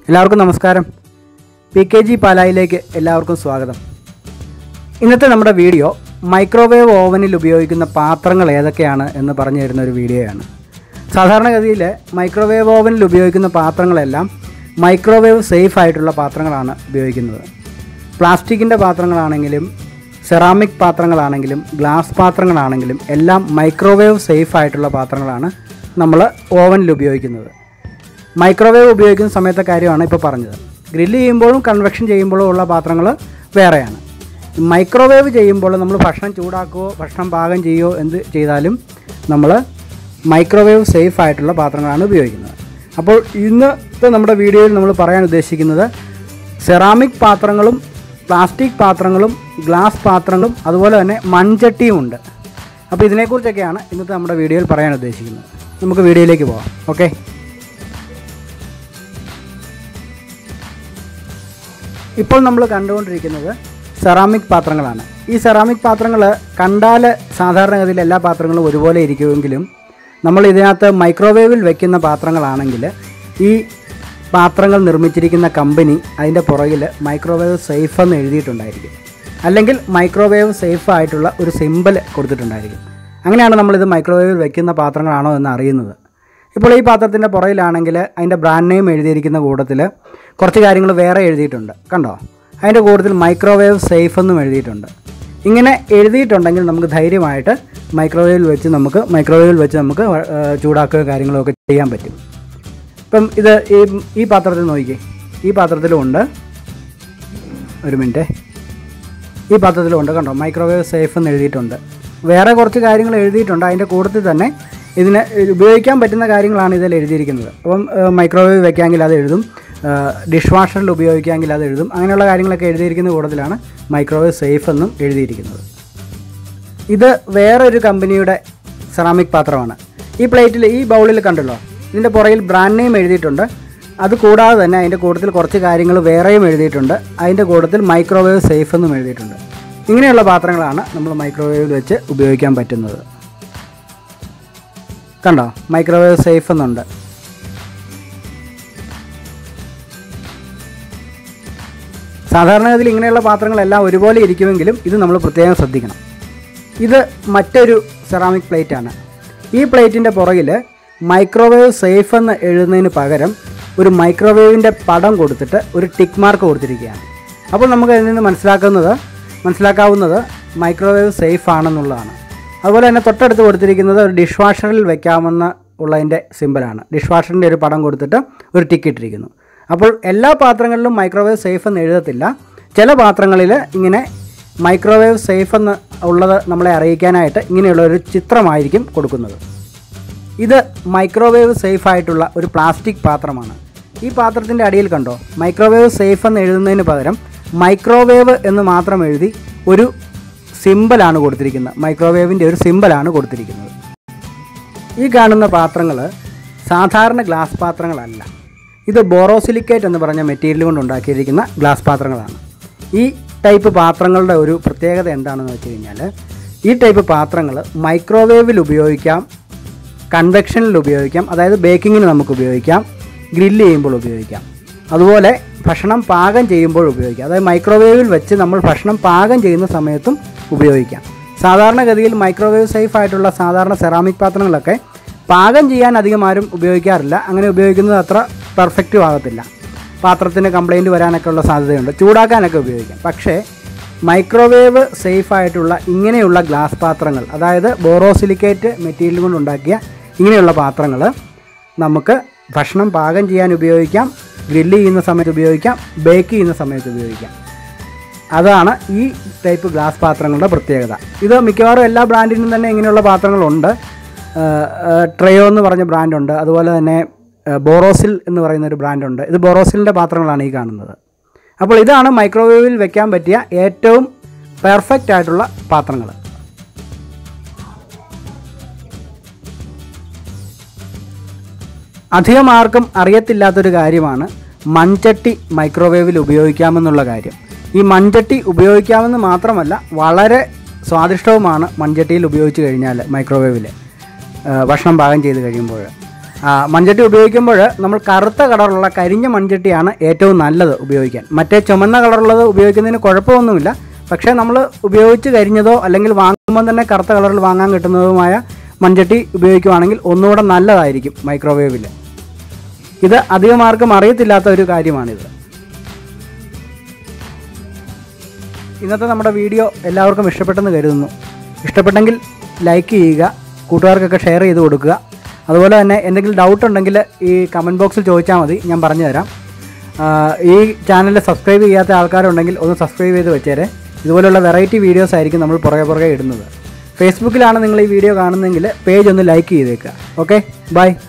എല്ലാവർക്കും നമസ്കാരം. PKG പാലായിലേക്ക് എല്ലാവർക്കും സ്വാഗതം. ഇന്നത്തെ നമ്മുടെ വീഡിയോ മൈക്രോവേവ് ഓവനിൽ ഉപയോഗിക്കുന്ന പാത്രങ്ങൾ ഏതൊക്കെയാണ് എന്ന് പറഞ്ഞു തരുന്ന ഒരു വീഡിയോയാണ്. സാധാരണഗതിയിൽ മൈക്രോവേവ് ഓവനിൽ ഉപയോഗിക്കുന്ന പാത്രങ്ങളെല്ലാം മൈക്രോവേവ് സേഫ് ആയിട്ടുള്ള പാത്രങ്ങളാണ് ഉപയോഗിക്കുന്നത്. പ്ലാസ്റ്റിക്കിൻ്റെ പാത്രങ്ങളാണെങ്കിലും സെറാമിക് പാത്രങ്ങളാണെങ്കിലും ഗ്ലാസ് പാത്രങ്ങളാണെങ്കിലും എല്ലാം മൈക്രോവേവ് സേഫ് ആയിട്ടുള്ള പാത്രങ്ങളാണ് നമ്മൾ ഓവനിൽ ഉപയോഗിക്കുന്നത്. മൈക്രോവേവ് ഉപയോഗിക്കുന്ന സമയത്തെ കാര്യമാണ് ഇപ്പോൾ പറഞ്ഞത്. ഗ്രില്ല് ചെയ്യുമ്പോഴും കൺവെക്ഷൻ ചെയ്യുമ്പോഴും ഉള്ള പാത്രങ്ങൾ വേറെയാണ്. മൈക്രോവേവ് ചെയ്യുമ്പോൾ നമ്മൾ ഭക്ഷണം ചൂടാക്കുകയോ ഭക്ഷണം പാകം ചെയ്യുകയോ എന്ത് ചെയ്താലും നമ്മൾ മൈക്രോവേവ് സേഫ് ആയിട്ടുള്ള പാത്രങ്ങളാണ് ഉപയോഗിക്കുന്നത്. അപ്പോൾ ഇന്നത്തെ നമ്മുടെ വീഡിയോയിൽ നമ്മൾ പറയാൻ ഉദ്ദേശിക്കുന്നത് സെറാമിക് പാത്രങ്ങളും പ്ലാസ്റ്റിക് പാത്രങ്ങളും ഗ്ലാസ് പാത്രങ്ങളും അതുപോലെ തന്നെ മൺചട്ടിയും ഉണ്ട്. അപ്പോൾ ഇതിനെക്കുറിച്ചൊക്കെയാണ് ഇന്നത്തെ നമ്മുടെ വീഡിയോയിൽ പറയാൻ ഉദ്ദേശിക്കുന്നത്. നമുക്ക് വീഡിയോയിലേക്ക് പോകാം. ഓക്കെ. ഇപ്പോൾ നമ്മൾ കണ്ടുകൊണ്ടിരിക്കുന്നത് സെറാമിക് പാത്രങ്ങളാണ്. ഈ സെറാമിക് പാത്രങ്ങൾ കണ്ടാൽ സാധാരണഗതിയിൽ എല്ലാ പാത്രങ്ങളും ഒരുപോലെ ഇരിക്കുമെങ്കിലും നമ്മൾ ഇതിനകത്ത് മൈക്രോവേവിൽ വയ്ക്കുന്ന പാത്രങ്ങളാണെങ്കിൽ ഈ പാത്രങ്ങൾ നിർമ്മിച്ചിരിക്കുന്ന കമ്പനി അതിൻ്റെ പുറകിൽ മൈക്രോവേവ് സേഫ് എന്ന് എഴുതിയിട്ടുണ്ടായിരിക്കും, അല്ലെങ്കിൽ മൈക്രോവേവ് സേഫ് ആയിട്ടുള്ള ഒരു സിമ്പൽ കൊടുത്തിട്ടുണ്ടായിരിക്കും. അങ്ങനെയാണ് നമ്മളിത് മൈക്രോവേവിൽ വയ്ക്കുന്ന പാത്രങ്ങളാണോ എന്ന് അറിയുന്നത്. ഇപ്പോൾ ഈ പാത്രത്തിൻ്റെ പുറകിലാണെങ്കിൽ അതിൻ്റെ ബ്രാൻഡ് നെയിം എഴുതിയിരിക്കുന്ന കൂട്ടത്തിൽ കുറച്ച് കാര്യങ്ങൾ വേറെ എഴുതിയിട്ടുണ്ട്, കണ്ടോ? അതിൻ്റെ കൂട്ടത്തിൽ മൈക്രോവേവ് സേഫ് എന്നും എഴുതിയിട്ടുണ്ട്. ഇങ്ങനെ എഴുതിയിട്ടുണ്ടെങ്കിൽ നമുക്ക് ധൈര്യമായിട്ട് മൈക്രോവേവിൽ വെച്ച് നമുക്ക് ചൂടാക്കുക കാര്യങ്ങളൊക്കെ ചെയ്യാൻ പറ്റും. ഇപ്പം ഇത് ഈ പാത്രത്തിൽ നോക്കിക്കേ, ഈ പാത്രത്തിലുമുണ്ട്. ഒരു മിനിറ്റ്, ഈ പാത്രത്തിലുമുണ്ട്, കണ്ടോ? മൈക്രോവേവ് സേഫ് എന്ന് എഴുതിയിട്ടുണ്ട്. വേറെ കുറച്ച് കാര്യങ്ങൾ എഴുതിയിട്ടുണ്ട്. അതിൻ്റെ കൂട്ടത്തിൽ തന്നെ ഇതിന് ഉപയോഗിക്കാൻ പറ്റുന്ന കാര്യങ്ങളാണ് ഇതിൽ എഴുതിയിരിക്കുന്നത്. അപ്പം മൈക്രോവേവ് വയ്ക്കാമെങ്കിൽ അത് എഴുതും, ഡിഷ് വാഷറിൽ ഉപയോഗിക്കാമെങ്കിൽ അത് എഴുതും. അങ്ങനെയുള്ള കാര്യങ്ങളൊക്കെ എഴുതിയിരിക്കുന്ന കൂട്ടത്തിലാണ് മൈക്രോവേവ് സേഫ് എന്നും എഴുതിയിരിക്കുന്നത്. ഇത് വേറൊരു കമ്പനിയുടെ സെറാമിക് പാത്രമാണ്. ഈ പ്ലേറ്റിൽ, ഈ ബൗളിൽ കണ്ടല്ലോ, ഇതിൻ്റെ പുറകിൽ ബ്രാൻഡ് നെയിം എഴുതിയിട്ടുണ്ട്. അത് കൂടാതെ തന്നെ അതിൻ്റെ കൂട്ടത്തിൽ കുറച്ച് കാര്യങ്ങൾ വേറെയും എഴുതിയിട്ടുണ്ട്. അതിൻ്റെ കൂട്ടത്തിൽ മൈക്രോവേവ് സേഫ് എന്നും എഴുതിയിട്ടുണ്ട്. ഇങ്ങനെയുള്ള പാത്രങ്ങളാണ് നമ്മൾ മൈക്രോവേവിൽ വെച്ച് ഉപയോഗിക്കാൻ പറ്റുന്നത്. കണ്ടോ? മൈക്രോവേവ് സേഫ് എന്നുണ്ട്. സാധാരണഗതിയിൽ ഇങ്ങനെയുള്ള പാത്രങ്ങളെല്ലാം ഒരുപോലെ ഇരിക്കുമെങ്കിലും ഇത് നമ്മൾ പ്രത്യേകം ശ്രദ്ധിക്കണം. ഇത് മറ്റൊരു സെറാമിക് പ്ലേറ്റാണ്. ഈ പ്ലേറ്റിൻ്റെ പുറകിൽ മൈക്രോവേവ് സേഫ് എന്ന് എഴുതുന്നതിന് പകരം ഒരു മൈക്രോവേവിൻ്റെ പടം കൊടുത്തിട്ട് ഒരു ടിക്ക് മാർക്ക് കൊടുത്തിരിക്കുകയാണ്. അപ്പോൾ നമുക്ക് അതിൽ നിന്ന് മനസ്സിലാക്കാവുന്നത് മൈക്രോവേവ് സേഫ് ആണെന്നുള്ളതാണ്. അതുപോലെ തന്നെ തൊട്ടടുത്ത് കൊടുത്തിരിക്കുന്നത് ഒരു ഡിഷ് വാഷറിൽ വയ്ക്കാമെന്ന ഉള്ളതിൻ്റെ സിമ്പലാണ്. ഡിഷ് വാഷറിൻ്റെ ഒരു പടം കൊടുത്തിട്ട് ഒരു ടിക്ക് ഇട്ടിരിക്കുന്നു. അപ്പോൾ എല്ലാ പാത്രങ്ങളിലും മൈക്രോവേവ് സേഫ് എന്ന് എഴുതത്തില്ല. ചില പാത്രങ്ങളിൽ ഇങ്ങനെ മൈക്രോവേവ് സേഫ് എന്ന് ഉള്ളത് നമ്മളെ അറിയിക്കാനായിട്ട് ഇങ്ങനെയുള്ള ഒരു ചിത്രമായിരിക്കും കൊടുക്കുന്നത്. ഇത് മൈക്രോവേവ് സേഫ് ആയിട്ടുള്ള ഒരു പ്ലാസ്റ്റിക് പാത്രമാണ്. ഈ പാത്രത്തിൻ്റെ അടിയിൽ കണ്ടോ, മൈക്രോവേവ് സേഫ് എന്ന് എഴുതുന്നതിന് പകരം മൈക്രോവേവ് എന്ന് മാത്രം എഴുതി ഒരു സിമ്പലാണ് കൊടുത്തിരിക്കുന്നത്. മൈക്രോവേവിൻ്റെ ഒരു സിമ്പലാണ് കൊടുത്തിരിക്കുന്നത്. ഈ കാണുന്ന പാത്രങ്ങൾ സാധാരണ ഗ്ലാസ് പാത്രങ്ങളല്ല. ഇത് ബോറോസിലിക്കേറ്റ് എന്ന് പറഞ്ഞ മെറ്റീരിയൽ കൊണ്ട് ഉണ്ടാക്കിയിരിക്കുന്ന ഗ്ലാസ് പാത്രങ്ങളാണ്. ഈ ടൈപ്പ് പാത്രങ്ങളുടെ ഒരു പ്രത്യേകത എന്താണെന്ന് വെച്ച് കഴിഞ്ഞാൽ, ഈ ടൈപ്പ് പാത്രങ്ങൾ മൈക്രോവേവിൽ ഉപയോഗിക്കാം, കൺവെക്ഷനിൽ ഉപയോഗിക്കാം, അതായത് ബേക്കിങ്ങിന് നമുക്ക് ഉപയോഗിക്കാം, ഗ്രില്ല് ചെയ്യുമ്പോൾ ഉപയോഗിക്കാം, അതുപോലെ ഭക്ഷണം പാകം ചെയ്യുമ്പോൾ ഉപയോഗിക്കാം. അതായത് മൈക്രോവേവിൽ വെച്ച് നമ്മൾ ഭക്ഷണം പാകം ചെയ്യുന്ന സമയത്തും ഉപയോഗിക്കാം. സാധാരണഗതിയിൽ മൈക്രോവേവ് സേഫ് ആയിട്ടുള്ള സാധാരണ സെറാമിക് പാത്രങ്ങളൊക്കെ പാകം ചെയ്യാൻ അധികം ആരും ഉപയോഗിക്കാറില്ല. അങ്ങനെ ഉപയോഗിക്കുന്നത് അത്ര പെർഫെക്റ്റും ആകത്തില്ല. പാത്രത്തിന് കംപ്ലൈൻറ്റ് വരാനൊക്കെ ഉള്ള സാധ്യതയുണ്ട്. ചൂടാക്കാനൊക്കെ ഉപയോഗിക്കാം. പക്ഷേ മൈക്രോവേവ് സേഫ് ആയിട്ടുള്ള ഇങ്ങനെയുള്ള ഗ്ലാസ് പാത്രങ്ങൾ, അതായത് ബോറോസിലിക്കേറ്റ് മെറ്റീരിയൽ കൊണ്ടുണ്ടാക്കിയ ഇങ്ങനെയുള്ള പാത്രങ്ങൾ നമുക്ക് ഭക്ഷണം പാകം ചെയ്യാൻ ഉപയോഗിക്കാം, ഗ്രില്ല് ചെയ്യുന്ന സമയത്ത് ഉപയോഗിക്കാം, ബേക്ക് ചെയ്യുന്ന സമയത്ത് ഉപയോഗിക്കാം. അതാണ് ഈ ടൈപ്പ് ഗ്ലാസ് പാത്രങ്ങളുടെ പ്രത്യേകത. ഇത് മിക്കവാറും എല്ലാ ബ്രാൻഡിനും തന്നെ ഇങ്ങനെയുള്ള പാത്രങ്ങളുണ്ട്. ട്രയോ എന്ന് പറഞ്ഞ ബ്രാൻഡുണ്ട്, അതുപോലെ തന്നെ ബോറോസിൽ എന്ന് പറയുന്നൊരു ബ്രാൻഡുണ്ട്. ഇത് ബോറോസിലിൻ്റെ പാത്രങ്ങളാണ് ഈ കാണുന്നത്. അപ്പോൾ ഇതാണ് മൈക്രോവേവിൽ വെക്കാൻ പറ്റിയ ഏറ്റവും പെർഫെക്റ്റ് ആയിട്ടുള്ള പാത്രങ്ങൾ. അധികം ആർക്കും അറിയത്തില്ലാത്തൊരു കാര്യമാണ് മൺചട്ടി മൈക്രോവേവിൽ ഉപയോഗിക്കാമെന്നുള്ള കാര്യം. ഈ മൺചട്ടി ഉപയോഗിക്കാമെന്ന് മാത്രമല്ല, വളരെ സ്വാദിഷ്ടവുമാണ് മൺചട്ടിയിൽ ഉപയോഗിച്ച് കഴിഞ്ഞാൽ മൈക്രോവേവിൽ ഭക്ഷണം പാകം ചെയ്ത് കഴിയുമ്പോൾ. മൺചട്ടി ഉപയോഗിക്കുമ്പോൾ നമ്മൾ കറുത്ത കളറുള്ള കരിഞ്ഞ മൺചട്ടിയാണ് ഏറ്റവും നല്ലത് ഉപയോഗിക്കാൻ. മറ്റേ ചുമന്ന കളറുള്ളത് ഉപയോഗിക്കുന്നതിന് കുഴപ്പമൊന്നുമില്ല. പക്ഷേ നമ്മൾ ഉപയോഗിച്ച് കരിഞ്ഞതോ അല്ലെങ്കിൽ വാങ്ങുമ്പോൾ തന്നെ കറുത്ത കളറിൽ വാങ്ങാൻ കിട്ടുന്നതുമായ മൺചട്ടി ഉപയോഗിക്കുകയാണെങ്കിൽ ഒന്നുകൂടെ നല്ലതായിരിക്കും മൈക്രോവേവിൽ. ഇത് അധികം ആർക്കും അറിയത്തില്ലാത്ത ഒരു കാര്യമാണിത്. ഇന്നത്തെ നമ്മുടെ വീഡിയോ എല്ലാവർക്കും ഇഷ്ടപ്പെട്ടെന്ന് കരുതുന്നു. ഇഷ്ടപ്പെട്ടെങ്കിൽ ലൈക്ക് ചെയ്യുക, കൂട്ടുകാർക്കൊക്കെ ഷെയർ ചെയ്ത് കൊടുക്കുക. അതുപോലെ തന്നെ എന്തെങ്കിലും ഡൗട്ട് ഉണ്ടെങ്കിൽ ഈ കമൻറ്റ് ബോക്സിൽ ചോദിച്ചാൽ മതി, ഞാൻ പറഞ്ഞുതരാം. ഈ ചാനൽ സബ്സ്ക്രൈബ് ചെയ്യാത്ത ആൾക്കാരുണ്ടെങ്കിൽ ഒന്ന് സബ്സ്ക്രൈബ് ചെയ്ത് വെച്ചേരെ. ഇതുപോലുള്ള വെറൈറ്റി വീഡിയോസ് ആയിരിക്കും നമ്മൾ പുറകെ ഇടുന്നത്. ഫേസ്ബുക്കിലാണ് നിങ്ങൾ ഈ വീഡിയോ കാണുന്നതെങ്കിൽ പേജ് ഒന്ന് ലൈക്ക് ചെയ്തേക്കുക. Okay, by.